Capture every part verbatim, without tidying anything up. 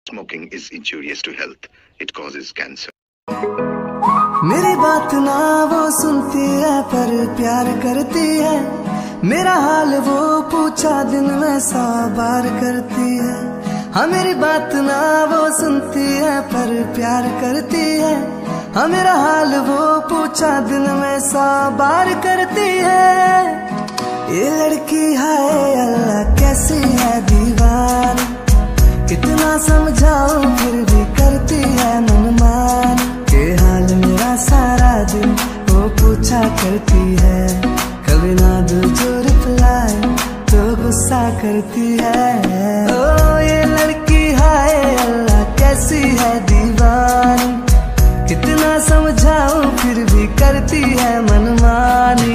Smoking is injurious to health. It causes cancer. मेरी बात ना वो सुनती है पर प्यार करती है। मेरा हाल वो पूछा दिन में सौ बार करती है। हाँ मेरी बात ना वो सुनती है पर प्यार करती है। हाँ मेरा हाल वो पूछा दिन में सौ बार करती है। ये लड़की हाय अल्लाह कैसी है दीवानी, कितना समझाऊं फिर भी करती है मनमानी। के हाल मेरा सारा दिन वो पूछा करती है। कभी ना दो जो रिप्लाई तो गुस्सा करती है। ओ ये लड़की हाय अल्लाह कैसी है दीवानी, कितना समझाऊं फिर भी करती है मनमानी।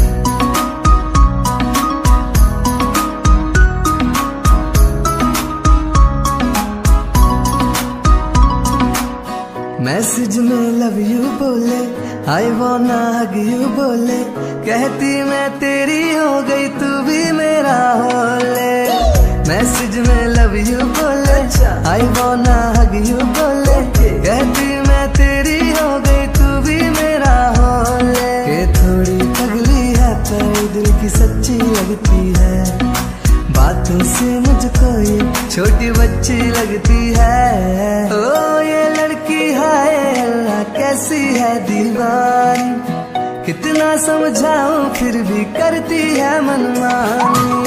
मैसेज में लव यू बोले, आई वांना हग यू बोले, कहती मैं तेरी हो गई तू भी मेरा हो ले। मैसेज में लव यू बोले, आई वांना हग यू बोले, कहती मैं तेरी हो गई तू भी मेरा हो ले। ये थोड़ी पगली है पर दिल की सच्ची लगती है, बातों से मुझको ये छोटी बच्ची लगती है। ओ ये लड़की हाय अल्लाह कैसी है दीवानी, कितना समझाऊं फिर भी करती है मनमानी।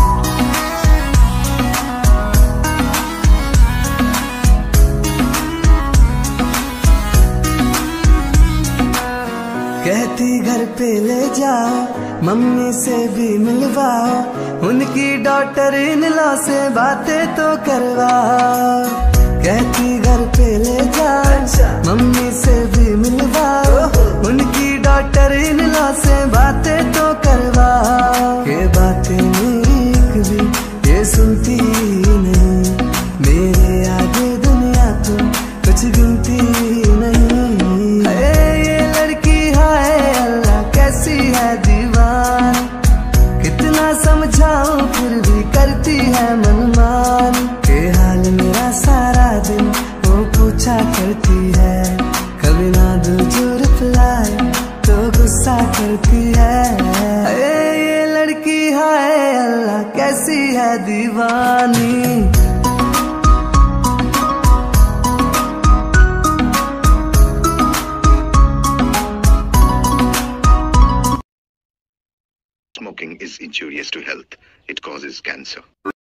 कहती घर पे ले जाओ, मम्मी से भी मिलवाओ, उनकी डॉटर इन लॉ से बातें तो करवाओ। कहती घर पे ले जाओ, मम्मी से भी मिलवाओ, उनकी डॉटर इन लॉ से बातें तो करवाओ। ये बातें मेरी एक भी ये सुनती नहीं, मेरे आगे दुनिया तो कुछ गिनती नहीं। ये लड़की हाय अल्लाह कैसी है दीवानी, कितना समझाऊं फिर भी करती है मनमानी। के हाल मेरा सारा दिन वो पूछा करती है, कभी ना दो जो रिप्लाई तो गुस्सा करती है। ये लड़की हाय अल्लाह कैसी है दीवानी। Smoking is injurious to health. It causes cancer.